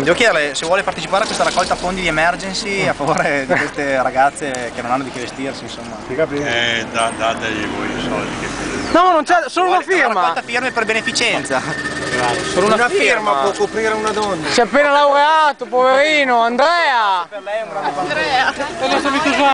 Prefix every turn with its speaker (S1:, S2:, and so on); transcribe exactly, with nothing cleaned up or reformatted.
S1: devo chiederle se vuole partecipare a questa raccolta fondi di emergency a favore di queste ragazze che non hanno di che vestirsi, insomma.
S2: Eh, da, dategli voi i soldi che
S3: No, non c'è, solo una firma!
S1: Una raccolta firme per beneficenza.
S3: Solo una,
S4: una firma,
S3: firma
S4: può coprire una donna.
S3: Si è appena laureato, poverino, Andrea!
S1: Per lei è un grande